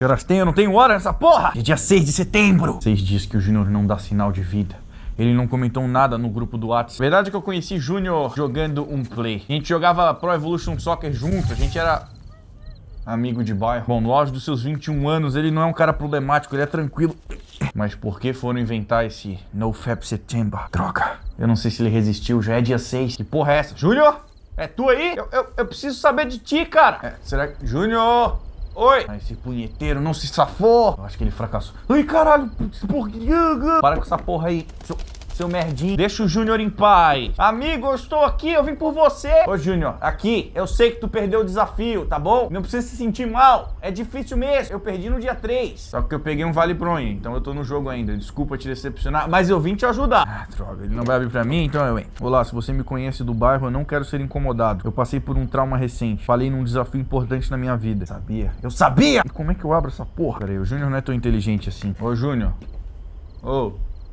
Que horas tem? Eu não tenho hora nessa porra! É dia 6 de setembro! 6 dias que o Júnior não dá sinal de vida. Ele não comentou nada no grupo do WhatsApp. Verdade é que eu conheci Júnior jogando um play. A gente jogava Pro Evolution Soccer junto. A gente era amigo de bairro. Bom, no auge dos seus 21 anos, ele não é um cara problemático, ele é tranquilo. Mas por que foram inventar esse NoFap September? Droga. Eu não sei se ele resistiu, já é dia 6. Que porra é essa? Júnior? É tu aí? Eu preciso saber de ti, cara. Será que... Júnior! Oi! Ah, esse punheteiro não se safou. Eu acho que ele fracassou. Ai, caralho. Para com essa porra aí. Seu merdinho. Deixa o Júnior em paz. Amigo, eu estou aqui. Eu vim por você. Ô, Júnior, aqui. Eu sei que tu perdeu o desafio, tá bom? Não precisa se sentir mal. É difícil mesmo. Eu perdi no dia 3. Só que eu peguei um vale bronha. Então eu tô no jogo ainda. Desculpa te decepcionar. Mas eu vim te ajudar. Ah, droga. Ele não vai abrir pra mim? Então eu, hein. Olá, se você me conhece do bairro, eu não quero ser incomodado. Eu passei por um trauma recente. Falei num desafio importante na minha vida. Sabia? Eu sabia! E como é que eu abro essa porra? Pera aí, o Júnior não é tão inteligente assim. Ô, Júnior. Ô.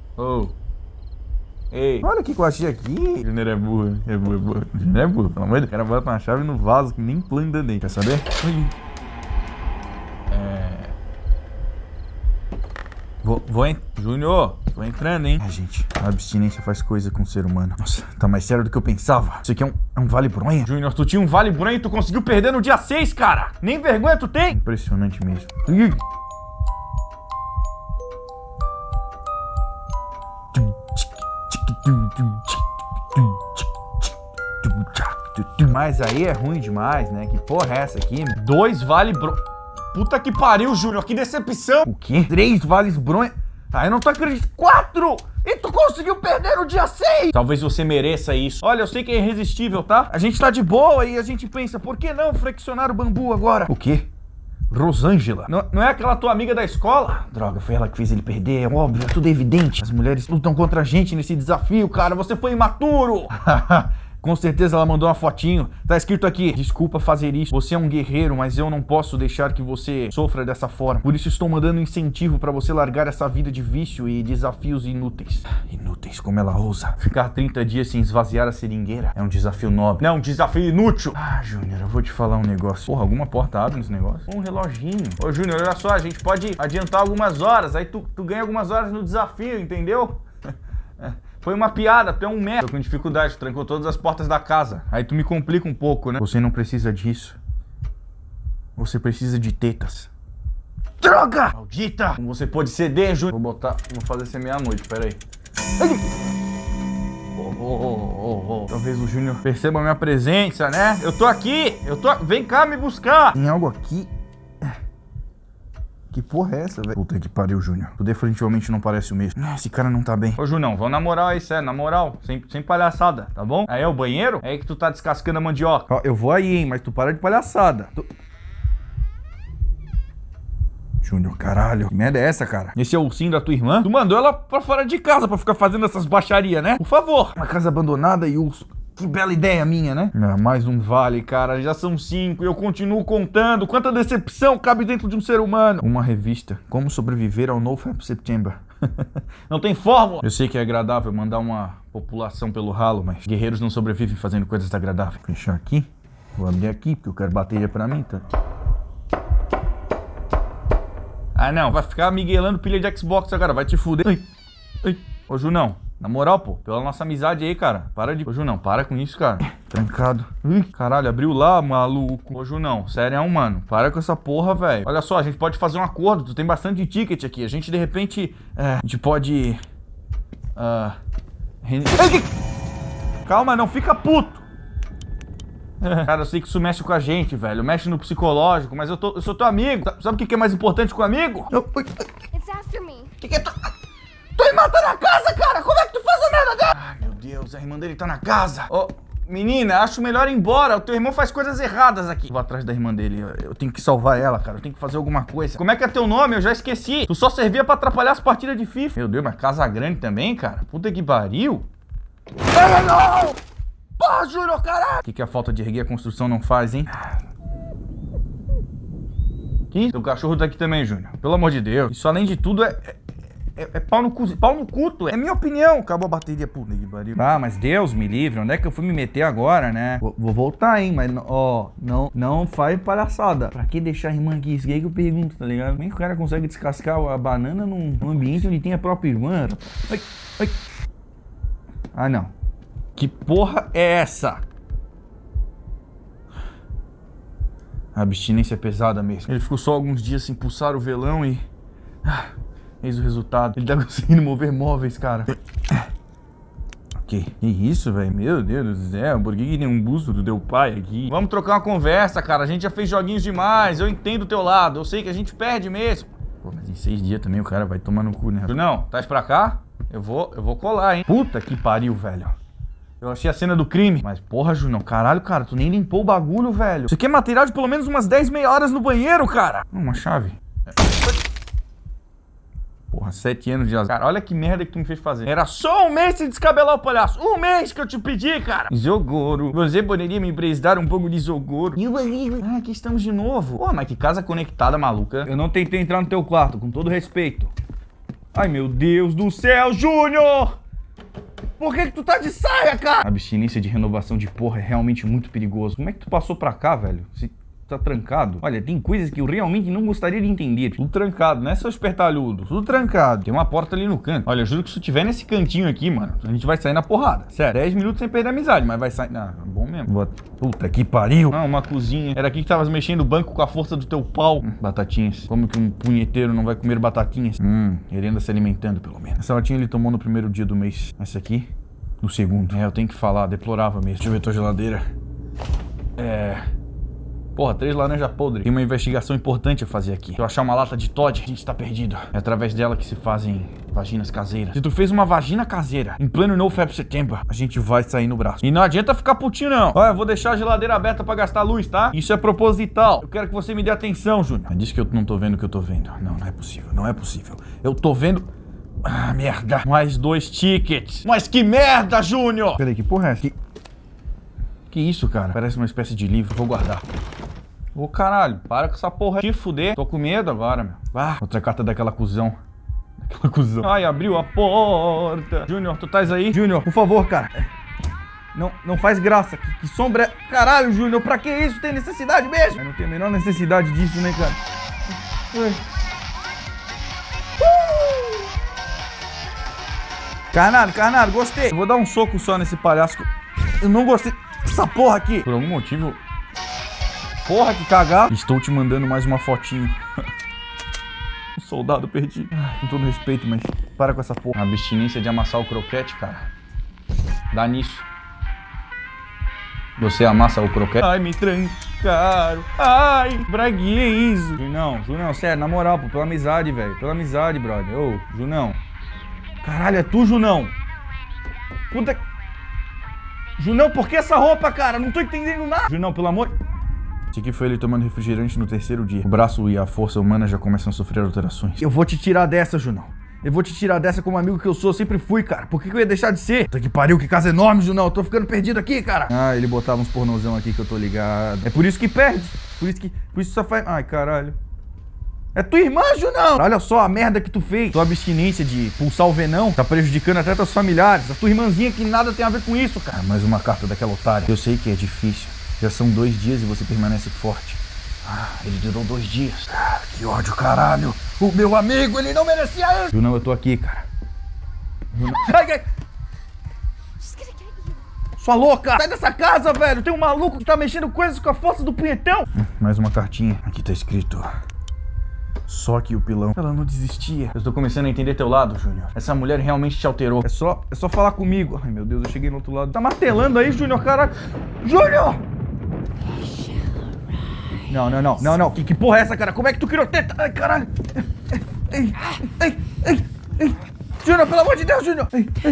Ei, olha o que eu achei aqui. Júnior é burro, Júnior é burro, pelo amor de Deus. O cara bota uma chave no vaso que nem planta dentro. Quer saber? Júnior, tô entrando, hein? Gente, a abstinência faz coisa com o ser humano. Nossa, tá mais sério do que eu pensava. Isso aqui é um vale bronha? Júnior, tu tinha um vale bronha e tu conseguiu perder no dia 6, cara. Nem vergonha tu tem? Impressionante mesmo. Mas aí é ruim demais, né? Que porra é essa aqui? 2 vale bronha. Puta que pariu, Júnior. Que decepção. O quê? 3 vales bronha. Ah, eu não tô acreditando. 4! E tu conseguiu perder no dia 6! Talvez você mereça isso. Olha, eu sei que é irresistível, tá? A gente tá de boa e a gente pensa, por que não flexionar o bambu agora? O quê? Rosângela. Não é aquela tua amiga da escola? Droga, foi ela que fez ele perder, é óbvio, é tudo evidente. As mulheres lutam contra a gente nesse desafio, cara, você foi imaturo. Com certeza ela mandou uma fotinho. Tá escrito aqui: desculpa fazer isso. Você é um guerreiro, mas eu não posso deixar que você sofra dessa forma. Por isso estou mandando incentivo pra você largar essa vida de vício e desafios inúteis. Inúteis, como ela ousa. Ficar 30 dias sem esvaziar a seringueira é um desafio nobre. Não, um desafio inútil. Ah, Júnior, eu vou te falar um negócio. Porra, alguma porta abre nesse negócio? Um reloginho. Ô, Júnior, olha só, a gente pode adiantar algumas horas. Aí tu ganha algumas horas no desafio, entendeu? Foi uma piada, tu é um merda. Tô com dificuldade, trancou todas as portas da casa. Aí tu me complica um pouco, né? Você não precisa disso. Você precisa de tetas. Droga! Maldita! Como você pode ceder, Júnior? Vou fazer ser meia-noite, peraí. Talvez o Júnior perceba a minha presença, né? Eu tô aqui! Vem cá me buscar! Tem algo aqui... Que porra é essa, velho? Puta que pariu, Júnior. Tu definitivamente não parece o mesmo. Esse cara não tá bem. Ô, Junão, vamos na moral aí, sério, na moral. Sem palhaçada, tá bom? Aí é o banheiro? É aí que tu tá descascando a mandioca. Ó, eu vou aí, hein, mas tu para de palhaçada. Júnior, caralho. Que merda é essa, cara? Esse é o ursinho da tua irmã? Tu mandou ela pra fora de casa pra ficar fazendo essas baixarias, né? Por favor. Uma casa abandonada e urso. Que bela ideia minha, né? Mais um vale, cara. Já são 5 e eu continuo contando. Quanta decepção cabe dentro de um ser humano. Uma revista. Como sobreviver ao NoFap September. Não tem fórmula. Eu sei que é agradável mandar uma população pelo ralo, mas guerreiros não sobrevivem fazendo coisas agradáveis. Vou fechar aqui. Vou abrir aqui, porque eu quero bateria pra mim, tá? Ah, não. Vai ficar miguelando pilha de Xbox agora. Vai te fuder. Ai. Ô, Junão. Na moral, pô, pela nossa amizade aí, cara. Para de... Ô, Junão, para com isso, cara. Trancado. Ui, caralho, abriu lá, maluco. Ô, Junão, sério, mano. Para com essa porra, velho. Olha só, a gente pode fazer um acordo. Tu tem bastante ticket aqui. A gente, de repente... a gente pode... Calma, não fica puto. Cara, eu sei que isso mexe com a gente, velho. Mexe no psicológico, mas eu sou teu amigo. Sabe o que é mais importante com o amigo? It's after me. Que é tu... Tu me mata na casa, cara! Como é que tu faz a merda dela? Ai, meu Deus, a irmã dele tá na casa. Ô, menina, acho melhor ir embora. O teu irmão faz coisas erradas aqui. Vou atrás da irmã dele. Eu tenho que salvar ela, cara. Eu tenho que fazer alguma coisa. Como é que é teu nome? Eu já esqueci. Tu só servia pra atrapalhar as partidas de FIFA. Meu Deus, mas casa grande também, cara. Puta que pariu. Não! Porra, Júnior, caralho! O que a falta de erguer a construção não faz, hein? Que isso? Teu cachorro tá aqui também, Júnior. Pelo amor de Deus. Isso, além de tudo, é É pau no cu, pau no cuto. É minha opinião. Acabou a bateria, puta que pariu. Ah, mas Deus me livre. Onde é que eu fui me meter agora, né? Vou voltar, hein? Mas, ó, não faz palhaçada. Pra que deixar a irmã aqui? Isso aí que eu pergunto, tá ligado? Como é que o cara consegue descascar a banana num ambiente onde tem a própria irmã? Ai, ai. Ah, não. Que porra é essa? A abstinência é pesada mesmo. Ele ficou só alguns dias sem pulsar o velão e... eis o resultado. Ele tá conseguindo mover móveis, cara. Que isso, velho? Meu Deus do céu. Por que tem um busto do teu pai aqui? Vamos trocar uma conversa, cara. A gente já fez joguinhos demais. Eu entendo o teu lado. Eu sei que a gente perde mesmo. Pô, mas em 6 dias também o cara vai tomar no cu, né? Não, tá pra cá? Eu vou colar, hein? Puta que pariu, velho. Eu achei a cena do crime. Mas porra, Junão, caralho, cara, tu nem limpou o bagulho, velho. Isso aqui é material de pelo menos umas 10 meia horas no banheiro, cara. Uma chave. Porra, 7 anos de azar. Cara, olha que merda que tu me fez fazer. Era só um mês sem descabelar o palhaço. Um mês que eu te pedi, cara. Isogoro. Você poderia me emprestar um pouco de isogoro? Ah, aqui estamos de novo. Pô, mas que casa conectada, maluca. Eu não tentei entrar no teu quarto, com todo respeito. Ai, meu Deus do céu, Júnior! Por que tu tá de saia, cara? A abstinência de renovação de porra é realmente muito perigoso. Como é que tu passou pra cá, velho? Se tá trancado. Olha, tem coisas que eu realmente não gostaria de entender. Tudo trancado, não é seu espertalhudo. Tudo trancado. Tem uma porta ali no canto. Olha, eu juro que se tu tiver nesse cantinho aqui, mano, a gente vai sair na porrada. Sério, 10 minutos sem perder a amizade, mas vai sair... Ah, bom mesmo. Puta que pariu. Ah, uma cozinha. Era aqui que tava mexendo o banco com a força do teu pau. Batatinhas. Como que um punheteiro não vai comer batatinhas? Ele anda se alimentando, pelo menos. Essa latinha ele tomou no primeiro dia do mês. Essa aqui, no segundo. É, eu tenho que falar. Deplorável mesmo. Deixa eu ver tua geladeira. Porra, 3 laranjas podres. Tem uma investigação importante a fazer aqui. Se eu achar uma lata de Todd, a gente tá perdido. É através dela que se fazem vaginas caseiras. Se tu fez uma vagina caseira em pleno No Fab September, a gente vai sair no braço. E não adianta ficar putinho, não. Olha, eu vou deixar a geladeira aberta pra gastar luz, tá? Isso é proposital. Eu quero que você me dê atenção, Júnior. Diz que eu não tô vendo o que eu tô vendo. Não, não é possível. Não é possível. Eu tô vendo... Ah, merda. Mais 2 tickets. Mas que merda, Júnior! Peraí, que porra é essa? Que isso, cara? Parece uma espécie de livro. Vou guardar. Ô, caralho, para com essa porra aí. Te fuder. Tô com medo agora, meu. Ah, outra carta daquela cuzão. Daquela cuzão. Ai, abriu a porta. Júnior, tu estás aí? Júnior, por favor, cara. Não faz graça. Que sombra é... Caralho, Júnior, pra que isso? Tem necessidade mesmo? Eu não tenho a menor necessidade disso, né, cara? Carnado, gostei. Eu vou dar um soco só nesse palhaço. Eu não gostei dessa porra aqui. Por algum motivo... Porra, que cagado. Estou te mandando mais uma fotinho. Um soldado perdido. Com todo respeito, mas para com essa porra. A abstinência de amassar o croquete, cara. Dá nisso. Você amassa o croquete. Ai, me trancaram. Ai, braguei isso. Junão, sério, na moral, pô, pela amizade, velho. Pela amizade, brother. Ô, Junão. Caralho, é tu, Junão? Puta... Junão, por que essa roupa, cara? Não tô entendendo nada. Junão, pelo amor... Esse aqui foi ele tomando refrigerante no 3º dia. O braço e a força humana já começam a sofrer alterações. Eu vou te tirar dessa, Junão. Eu vou te tirar dessa como amigo que eu sou. Sempre fui, cara. Por que eu ia deixar de ser? Puta que pariu, que casa enorme, Junão. Eu tô ficando perdido aqui, cara. Ah, ele botava uns pornozão aqui que eu tô ligado. É por isso que perde. Por isso só faz... Ai, caralho. É tua irmã, Junão. Olha só a merda que tu fez. Tua abstinência de pulsar o venão tá prejudicando até teus familiares. A tua irmãzinha que nada tem a ver com isso, cara. Mais uma carta daquela otária. Eu sei que é difícil. Já são 2 dias e você permanece forte. Ah, ele durou 2 dias. Ah, que ódio, caralho. O meu amigo, ele não merecia isso. Junão, eu tô aqui, cara. Ai. Sua louca! Sai dessa casa, velho. Tem um maluco que tá mexendo coisas com a força do punhetão. Mais uma cartinha. Aqui tá escrito... Só que o pilão, ela não desistia. Eu tô começando a entender teu lado, Júnior. Essa mulher realmente te alterou. É só falar comigo. Ai, meu Deus, eu cheguei no outro lado. Tá martelando aí, Júnior, caralho. Júnior! Não. Que porra é essa, cara? Como é que tu criou teta? Ai, caralho. Ei. Júnior, pelo amor de Deus, Júnior.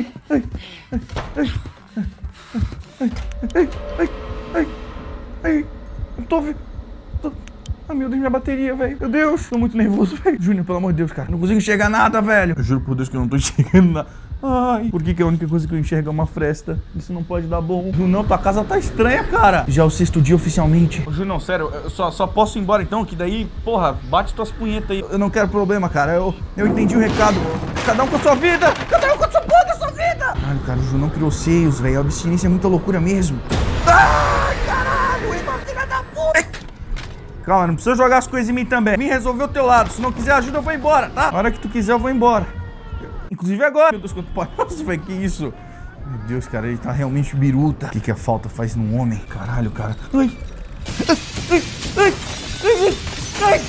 Ai. Não tô vendo. Ai, meu Deus, minha bateria, velho. Meu Deus, tô muito nervoso, velho. Júnior, pelo amor de Deus, cara. Não consigo enxergar nada, velho. Eu juro por Deus que eu não tô enxergando nada. Ai, por que a única coisa que eu enxergo é uma fresta? Isso não pode dar bom. Junão, tua casa tá estranha, cara. Já é o 6º dia oficialmente. Ô, Junão, sério, eu só posso ir embora então, que daí, porra, bate tuas punhetas aí. Eu não quero problema, cara. Eu entendi o recado. Cada um com a sua vida. Cada um com a sua porra da sua vida. Caralho, cara, o Junão criou seios, velho. A abstinência é muita loucura mesmo. Ai, caralho, irmão, filha da puta. Calma, não precisa jogar as coisas em mim também. Vim resolver o teu lado. Se não quiser ajuda, eu vou embora, tá? Na hora que tu quiser, eu vou embora. Inclusive agora. Meu Deus, quanto pode. Nossa, velho, que isso? Meu Deus, cara, ele tá realmente biruta. O que a falta faz num homem? Caralho, cara. Ai. Ai. Ai. Ai. Ai.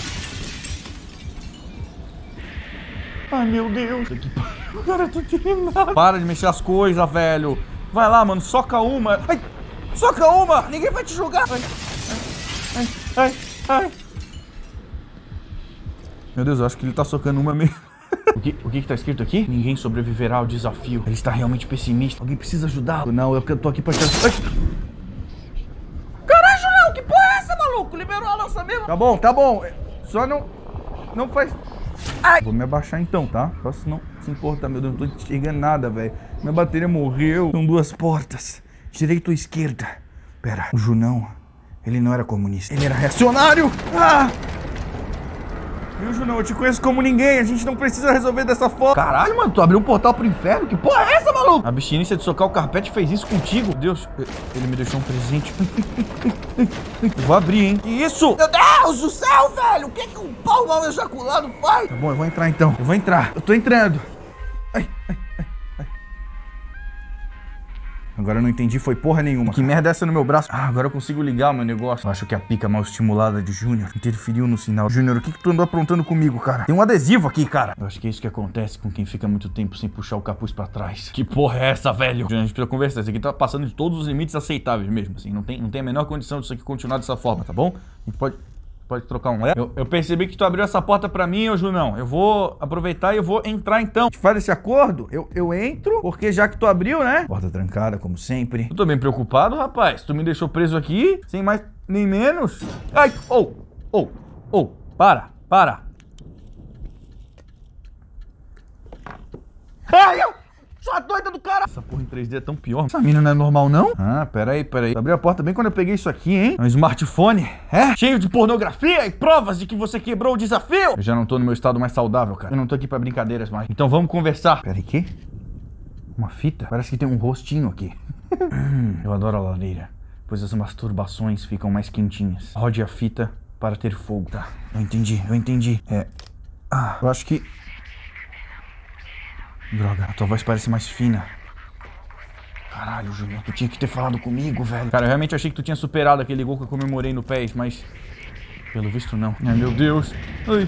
Ai, meu Deus. Cara, eu tô tirando nada. Para de mexer as coisas, velho. Vai lá, mano, soca uma. Ai. Soca uma. Ninguém vai te julgar. Ai. Ai. Ai. Ai. Meu Deus, eu acho que ele tá socando uma mesmo. O que tá escrito aqui? Ninguém sobreviverá ao desafio. Ele está realmente pessimista. Alguém precisa ajudá-lo. Não, eu tô aqui pra te ajudar. Caralho, Julião, que porra é essa, maluco? Liberou a nossa mesmo. Tá bom. Só não faz... Ai. Vou me abaixar então, tá? Só se não se importar, meu Deus, não tô enxergando nada, velho. Minha bateria morreu. São duas portas. Direita ou esquerda? Pera, o Junão, ele não era comunista. Ele era reacionário. Ah! Viu, Junão? Eu te conheço como ninguém. A gente não precisa resolver dessa forma. Caralho, mano, tu abriu um portal pro inferno? Que porra é essa, maluco? A abstinência de socar o carpete fez isso contigo. Meu Deus, ele me deixou um presente. Eu vou abrir, hein? Que isso? Meu Deus do céu, velho! O que um pau mal ejaculado faz? Tá bom, eu vou entrar então. Eu vou entrar. Eu tô entrando. Ai. Agora eu não entendi, foi porra nenhuma. Que merda é essa no meu braço? Ah, agora eu consigo ligar o meu negócio. Eu acho que a pica mal estimulada de Júnior interferiu no sinal. Júnior, o que tu andou aprontando comigo, cara? Tem um adesivo aqui, cara. Eu acho que é isso que acontece com quem fica muito tempo sem puxar o capuz pra trás. Que porra é essa, velho? A gente precisa conversar. Isso aqui tá passando de todos os limites aceitáveis mesmo, assim. Não tem a menor condição disso aqui continuar dessa forma, tá bom? A gente pode trocar um lé. Eu percebi que tu abriu essa porta pra mim, ô Junão. Eu vou aproveitar e eu vou entrar então. A gente faz esse acordo? Eu entro, porque já que tu abriu, né? Porta trancada, como sempre. Eu tô bem preocupado, rapaz. Tu me deixou preso aqui, sem mais nem menos. Ai, para. Ai, sua doida do cara! Essa porra em 3D é tão pior. Essa mina não é normal, não? Ah, peraí. Abriu a porta bem quando eu peguei isso aqui, hein? É um smartphone, cheio de pornografia e provas de que você quebrou o desafio. Eu já não tô no meu estado mais saudável, cara. Eu não tô aqui pra brincadeiras mais. Então vamos conversar. Peraí, que? Uma fita? Parece que tem um rostinho aqui. Eu adoro a lareira, pois as masturbações ficam mais quentinhas. Rode a fita para ter fogo. Tá, eu entendi. Eu acho que... Droga, a tua voz parece mais fina. Caralho, Júnior, tu tinha que ter falado comigo, velho. Cara, eu realmente achei que tu tinha superado aquele gol que eu comemorei no PES, mas... Pelo visto, não. Ai, meu Deus. Ai.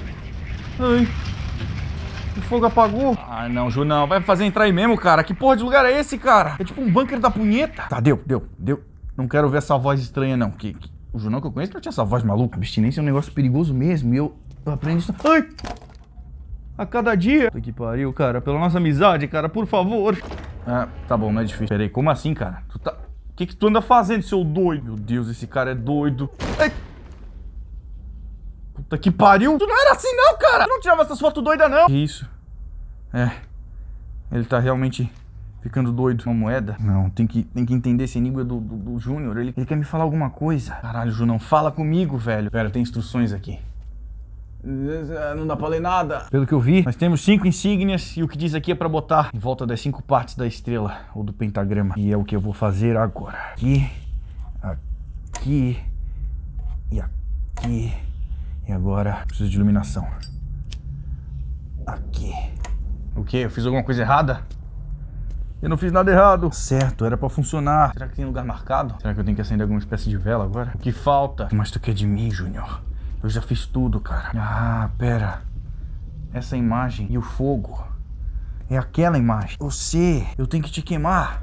O fogo apagou. Ah, não, Junão. Vai me fazer entrar aí mesmo, cara. Que porra de lugar é esse, cara? É tipo um bunker da punheta. Tá, deu. Não quero ver essa voz estranha, não. O Junão que eu conheço não tinha essa voz maluca. Abstinência é um negócio perigoso mesmo. E eu aprendo isso... Ai! A cada dia. Puta que pariu, cara. Pela nossa amizade, cara, por favor. Ah, tá bom, não é difícil. Peraí, como assim, cara? Tu tá... O que tu anda fazendo, seu doido? Meu Deus, esse cara é doido. Ai. Puta que pariu. Tu não era assim, não, cara. Tu não tirava essas fotos doidas, não. Que isso? Ele tá realmente ficando doido. Uma moeda? Não, tem que entender esse enigma do Júnior. Ele quer me falar alguma coisa. Caralho, Junão, fala comigo, velho. Pera, tem instruções aqui. Não dá pra ler nada. Pelo que eu vi, nós temos 5 insígnias e o que diz aqui é pra botar em volta das 5 partes da estrela ou do pentagrama. E é o que eu vou fazer agora. Aqui e aqui. E agora preciso de iluminação. Aqui. O quê? Eu fiz alguma coisa errada? Eu não fiz nada errado. Certo, era pra funcionar. Será que tem lugar marcado? Será que eu tenho que acender alguma espécie de vela agora? O que falta? O que mais tu quer de mim, Júnior? Eu já fiz tudo, cara. Ah, pera. Essa imagem e o fogo. É aquela imagem. Eu tenho que te queimar.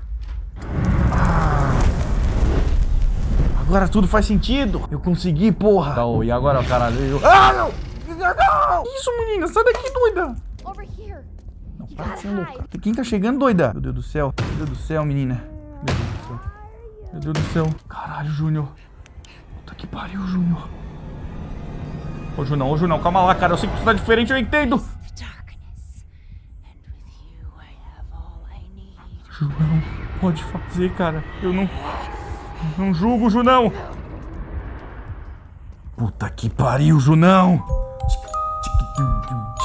Agora tudo faz sentido. Eu consegui, porra. Tá, e agora, caralho? Não! Isso, menina, sai daqui, doida. Over here. Não, para de ser louca. Quem tá chegando, doida? Meu Deus do céu. Meu Deus do céu, menina. Meu Deus do céu. Caralho, Júnior. Puta que pariu, Júnior. Ô, Junão, calma lá, cara. Eu sei que tu tá diferente, eu entendo. Junão, pode fazer, cara. Eu não julgo, Junão. Puta que pariu, Junão.